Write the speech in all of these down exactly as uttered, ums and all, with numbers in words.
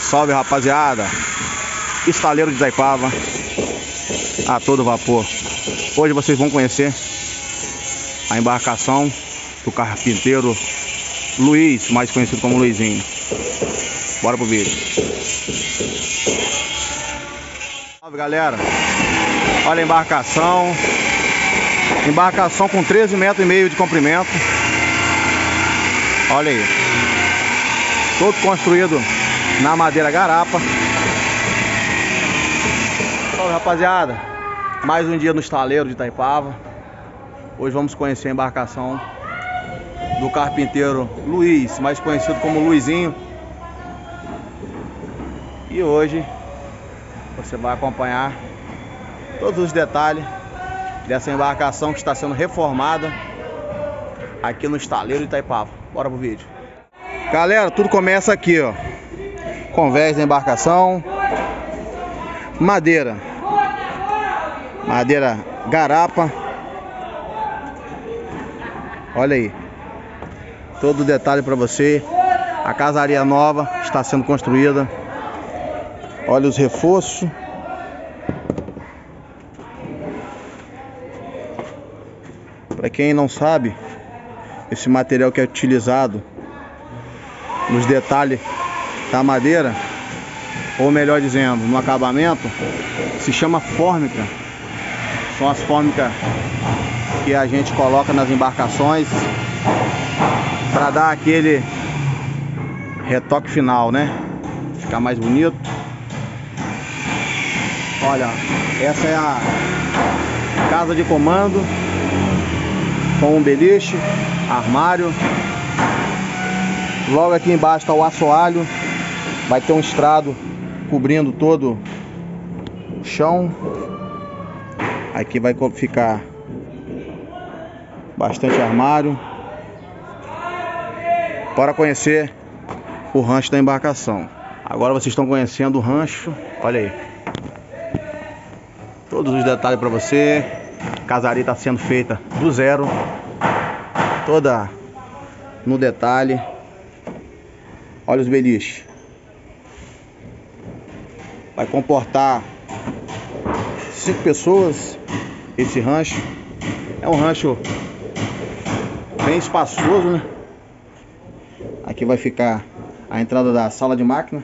salve, rapaziada! Estaleiro de Itaipava a todo vapor. Hoje vocês vão conhecer a embarcação do carpinteiro Luiz, mais conhecido como Luizinho. Bora pro vídeo. Salve, galera! Olha a embarcação. Embarcação com treze metros e meio de comprimento. Olha aí. Todo construído na madeira garapa. Salve, rapaziada! Mais um dia no estaleiro de Itaipava. Hoje vamos conhecer a embarcação do carpinteiro Luiz, mais conhecido como Luizinho. E hoje você vai acompanhar todos os detalhes dessa embarcação que está sendo reformada aqui no estaleiro de Itaipava. Bora pro vídeo. Galera, tudo começa aqui, ó. Convés da embarcação. Madeira. Madeira garapa. Olha aí. Todo o detalhe para você. A casaria nova está sendo construída. Olha os reforços. Para quem não sabe, esse material que é utilizado nos detalhes da madeira, ou melhor dizendo, no acabamento, se chama fórmica. São as fórmicas que a gente coloca nas embarcações para dar aquele retoque final, né? Ficar mais bonito. Olha, essa é a casa de comando com um beliche, armário. Logo aqui embaixo está o assoalho. Vai ter um estrado cobrindo todo o chão. Aqui vai ficar bastante armário. Para conhecer o rancho da embarcação. Agora vocês estão conhecendo o rancho. Olha aí. Todos os detalhes para você. A casaria está sendo feita do zero. Toda no detalhe. Olha os beliches. Vai comportar cinco pessoas. Esse rancho é um rancho bem espaçoso, né? Aqui vai ficar a entrada da sala de máquina.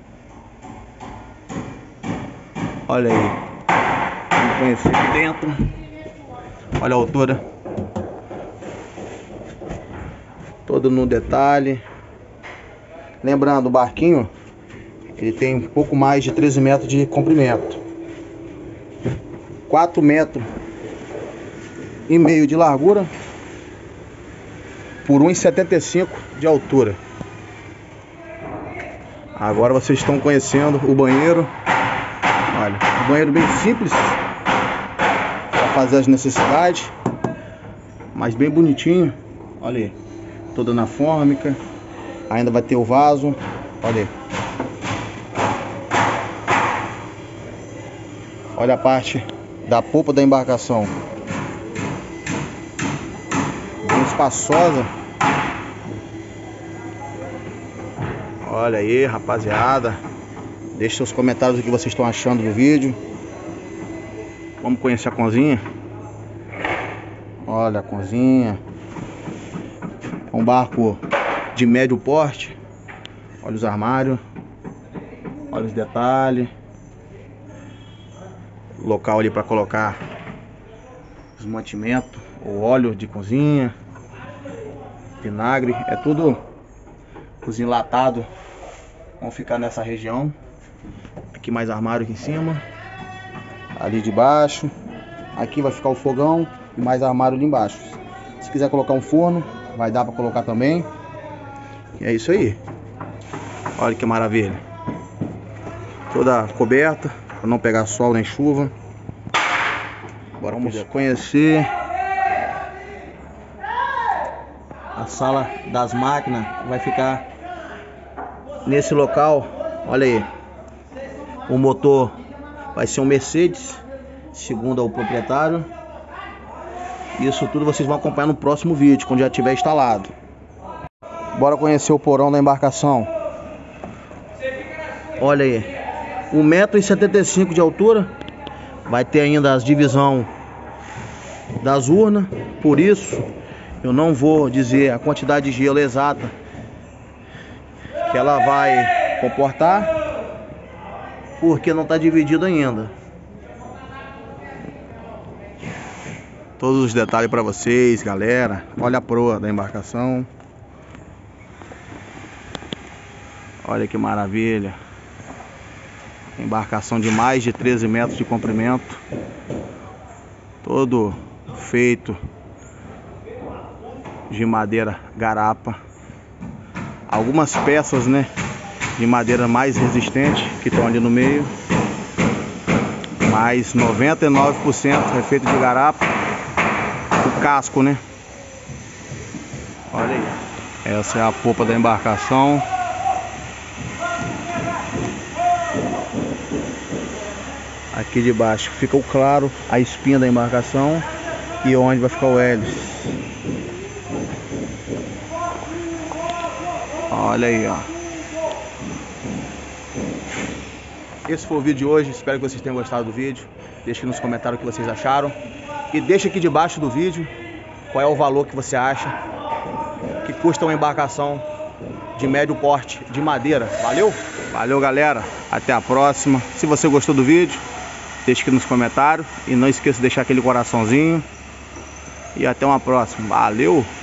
Olha aí. Vamos conhecer aqui dentro. Olha a altura. Todo no detalhe. Lembrando, o barquinho ele tem um pouco mais de treze metros de comprimento, quatro metros e meio de largura por um e setenta e cinco de altura. Agora vocês estão conhecendo o banheiro. Olha, um banheiro bem simples para fazer as necessidades, mas bem bonitinho. Olha aí, toda na fórmica. Ainda vai ter o vaso. Olha aí. Olha a parte da polpa da embarcação. Bem espaçosa. Olha aí, rapaziada. Deixe seus comentários o que vocês estão achando do vídeo. Vamos conhecer a cozinha. Olha a cozinha. É um barco de médio porte. Olha os armários. Olha os detalhes. Local ali para colocar os mantimentos, o óleo de cozinha, vinagre, é tudo os enlatados vão ficar nessa região. Aqui mais armário aqui em cima, ali de baixo. Aqui vai ficar o fogão e mais armário ali embaixo. Se quiser colocar um forno, vai dar para colocar também. E é isso aí. Olha que maravilha. Toda coberta para não pegar sol nem chuva. Bora vamos conhecer a sala das máquinas. Vai ficar nesse local. Olha aí. O motor vai ser um Mercedes, segundo o proprietário. Isso tudo vocês vão acompanhar no próximo vídeo, quando já estiver instalado. Bora conhecer o porão da embarcação. Olha aí, um metro e setenta e cinco de altura. Vai ter ainda as divisão das urnas. Por isso eu não vou dizer a quantidade de gelo exata que ela vai comportar, porque não está dividido ainda. Todos os detalhes para vocês, galera. Olha a proa da embarcação. Olha que maravilha. Embarcação de mais de treze metros de comprimento. Todo feito de madeira garapa. Algumas peças, né, de madeira mais resistente que estão ali no meio. Mas noventa e nove por cento é feito de garapa. O casco, né? Olha aí. Essa é a popa da embarcação. Aqui de baixo fica o claro, a espinha da embarcação, e onde vai ficar o hélice. Olha aí, ó. Esse foi o vídeo de hoje, espero que vocês tenham gostado do vídeo. Deixe aqui nos comentários o que vocês acharam. E deixe aqui debaixo do vídeo qual é o valor que você acha que custa uma embarcação de médio porte de madeira. Valeu? Valeu, galera. Até a próxima. Se você gostou do vídeo, deixe aqui nos comentários. E não esqueça de deixar aquele coraçãozinho. E até uma próxima. Valeu!